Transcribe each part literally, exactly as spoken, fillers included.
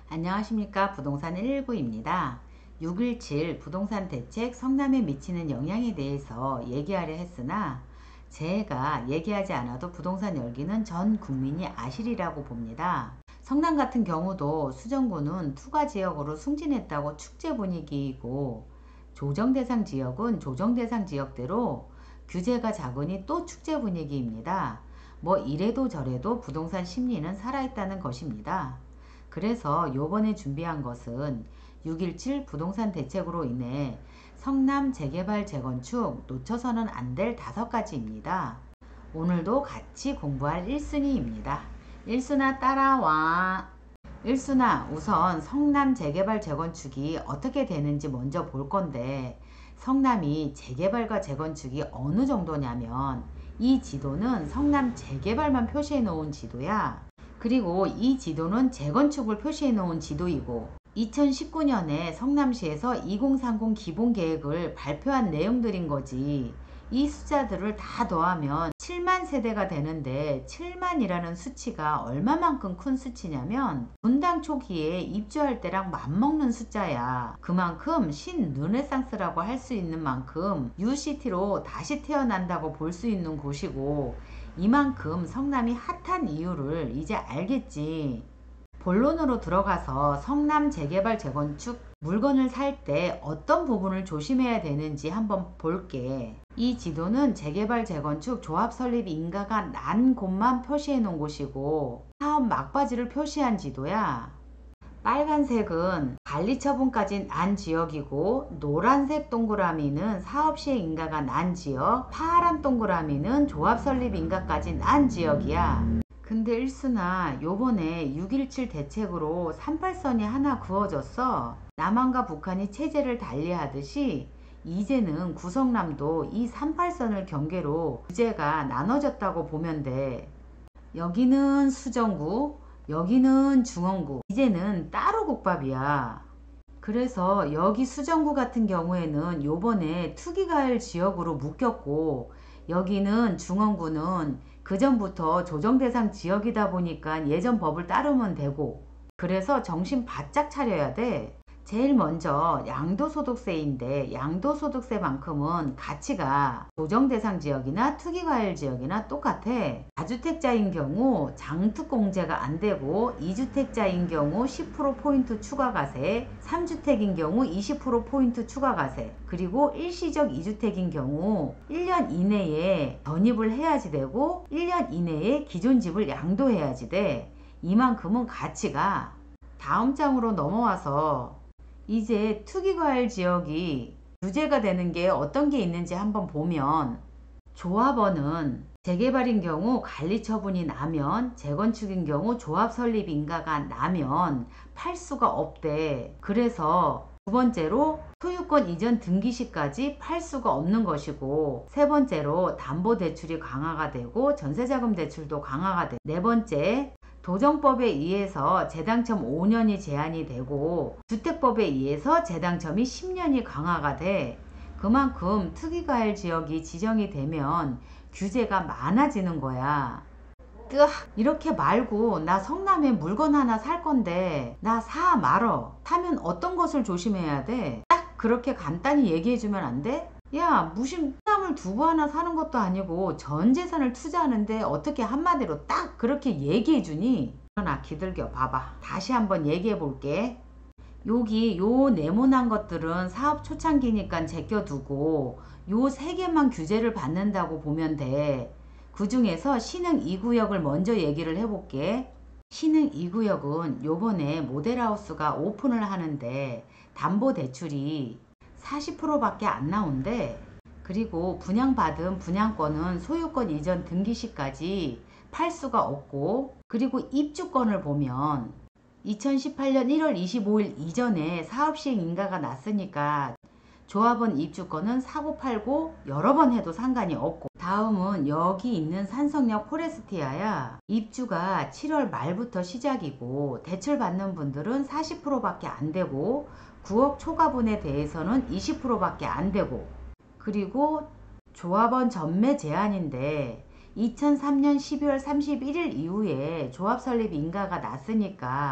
안녕하십니까. 부동산 일일구입니다. 육일칠 부동산 대책 성남에 미치는 영향에 대해서 얘기하려 했으나 제가 얘기하지 않아도 부동산 열기는 전 국민이 아시리라고 봅니다. 성남 같은 경우도 수정구는 투과 지역으로 승진했다고 축제 분위기이고, 조정대상 지역은 조정대상 지역대로 규제가 작으니 또 축제 분위기입니다. 뭐 이래도 저래도 부동산 심리는 살아있다는 것입니다. 그래서 요번에 준비한 것은 육일칠 부동산 대책으로 인해 성남 재개발 재건축 놓쳐서는 안 될 다섯 가지입니다. 오늘도 같이 공부할 일순위입니다. 일순아 따라와. 일순아, 우선 성남 재개발 재건축이 어떻게 되는지 먼저 볼 건데, 성남이 재개발과 재건축이 어느 정도냐면 이 지도는 성남 재개발만 표시해 놓은 지도야. 그리고 이 지도는 재건축을 표시해 놓은 지도이고, 이천십구 년에 성남시에서 이공삼공 기본계획을 발표한 내용들인 거지. 이 숫자들을 다 더하면 칠만 세대가 되는데, 칠만이라는 수치가 얼마만큼 큰 수치냐면 분당 초기에 입주할 때랑 맞먹는 숫자야. 그만큼 신르네상스라고 할 수 있는 만큼 뉴시티로 다시 태어난다고 볼 수 있는 곳이고, 이만큼 성남이 핫한 이유를 이제 알겠지. 본론으로 들어가서 성남 재개발 재건축 물건을 살 때 어떤 부분을 조심해야 되는지 한번 볼게. 이 지도는 재개발 재건축 조합 설립 인가가 난 곳만 표시해 놓은 곳이고, 사업 막바지를 표시한 지도야. 빨간색은 관리 처분까지 난 지역이고, 노란색 동그라미는 사업 시행 인가가 난 지역, 파란 동그라미는 조합 설립 인가까지 난 지역이야. 근데 일순아, 요번에 육일칠 대책으로 삼팔선이 하나 그어졌어. 남한과 북한이 체제를 달리하듯이 이제는 구성남도 이 삼팔선을 경계로 규제가 나눠졌다고 보면 돼. 여기는 수정구, 여기는 중원구, 이제는 따로 국밥이야. 그래서 여기 수정구 같은 경우에는 요번에 투기가열 지역으로 묶였고, 여기는 중원구는 그전부터 조정대상 지역이다 보니까 예전 법을 따르면 되고, 그래서 정신 바짝 차려야 돼. 제일 먼저 양도소득세인데, 양도소득세만큼은 가치가 조정대상 지역이나 투기과열 지역이나 똑같아. 다주택자인 경우 장특공제가 안되고, 이주택자인 경우 십 퍼센트포인트 추가과세, 삼주택인 경우 이십 퍼센트포인트 추가과세, 그리고 일시적 이주택인 경우 일 년 이내에 전입을 해야지 되고, 일 년 이내에 기존 집을 양도해야지 돼. 이만큼은 가치가. 다음 장으로 넘어와서 이제 투기과열 지역이 규제가 되는 게 어떤 게 있는지 한번 보면, 조합원은 재개발인 경우 관리 처분이 나면, 재건축인 경우 조합 설립 인가가 나면 팔 수가 없대. 그래서 두 번째로 소유권 이전 등기시까지 팔 수가 없는 것이고, 세 번째로 담보대출이 강화가 되고 전세자금 대출도 강화가 돼. 네 번째, 도정법에 의해서 재당첨 오 년이 제한이 되고, 주택법에 의해서 재당첨이 십 년이 강화가 돼. 그만큼 투기과열 지역이 지정이 되면 규제가 많아지는 거야. 으악, 이렇게 말고 나 성남에 물건 하나 살 건데 나 사 말어. 사면 어떤 것을 조심해야 돼? 딱 그렇게 간단히 얘기해주면 안 돼? 야, 무슨 성남을 두고 하나 사는 것도 아니고 전 재산을 투자하는데 어떻게 한마디로 딱 그렇게 얘기해주니? 그러나 기들겨 봐봐. 다시 한번 얘기해 볼게. 여기 요 네모난 것들은 사업 초창기니까 제껴두고, 요 세 개만 규제를 받는다고 보면 돼. 그 중에서 신흥 이 구역을 먼저 얘기를 해볼게. 신흥 이 구역은 요번에 모델하우스가 오픈을 하는데 담보대출이 사십 퍼센트밖에 안 나온대. 그리고 분양받은 분양권은 소유권 이전 등기시까지 팔 수가 없고, 그리고 입주권을 보면 이천십팔 년 일월 이십오일 이전에 사업시행 인가가 났으니까 조합원 입주권은 사고 팔고 여러 번 해도 상관이 없고, 다음은 여기 있는 산성역 포레스티아야. 입주가 칠월 말부터 시작이고, 대출 받는 분들은 사십 퍼센트밖에 안 되고, 구억 초과분에 대해서는 이십 퍼센트밖에 안 되고, 그리고 조합원 전매 제한인데 이천삼 년 십이월 삼십일일 이후에 조합 설립 인가가 났으니까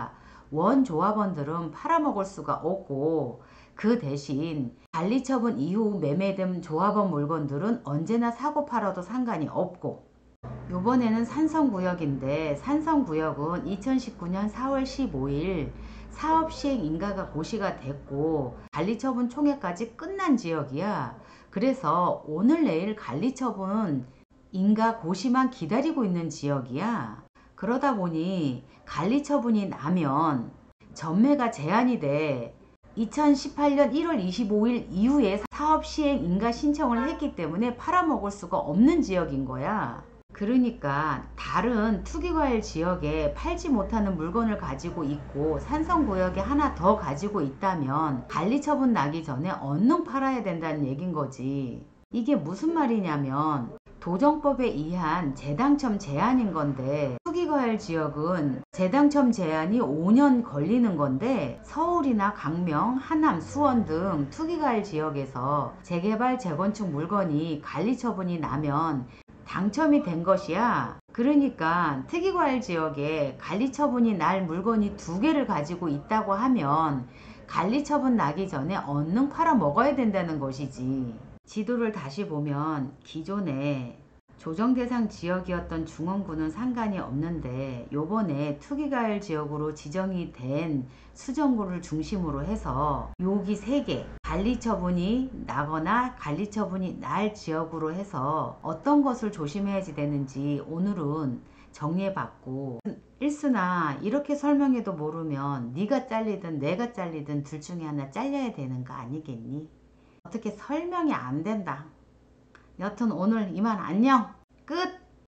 원조합원들은 팔아먹을 수가 없고 그 대신 관리처분 이후 매매된 조합원 물건들은 언제나 사고 팔아도 상관이 없고 요번에는 산성구역인데 산성구역은 이천십구 년 사월 십오일 사업시행 인가가 고시가 됐고 관리처분 총회까지 끝난 지역이야. 그래서 오늘 내일 관리처분 인가 고시만 기다리고 있는 지역이야. 그러다 보니 관리처분이 나면 전매가 제한이 돼 이천십팔 년 일월 이십오일 이후에 사업시행 인가 신청을 했기 때문에 팔아먹을 수가 없는 지역인 거야. 그러니까 다른 투기과일 지역에 팔지 못하는 물건을 가지고 있고 산성구역에 하나 더 가지고 있다면 관리처분 나기 전에 얼른 팔아야 된다는 얘긴 거지. 이게 무슨 말이냐면 도정법에 의한 재당첨 제한인 건데 투기과일 지역은 재당첨 제한이 오 년 걸리는 건데 서울이나 강명, 하남, 수원 등 투기과일 지역에서 재개발, 재건축 물건이 관리처분이 나면 당첨이 된 것이야. 그러니까 특이과일 지역에 관리처분이 날 물건이 두 개를 가지고 있다고 하면 관리처분 나기 전에 얼른 팔아 먹어야 된다는 것이지. 지도를 다시 보면 기존에 조정대상 지역이었던 중원구는 상관이 없는데 요번에 투기과일 지역으로 지정이 된 수정구를 중심으로 해서 여기 세 개 관리처분이 나거나 관리처분이 날 지역으로 해서 어떤 것을 조심해야지 되는지 오늘은 정리해봤고 일순아 이렇게 설명해도 모르면 네가 잘리든 내가 잘리든 둘 중에 하나 잘려야 되는 거 아니겠니? 어떻게 설명이 안 된다. 여튼 오늘 이만 안녕. 끝.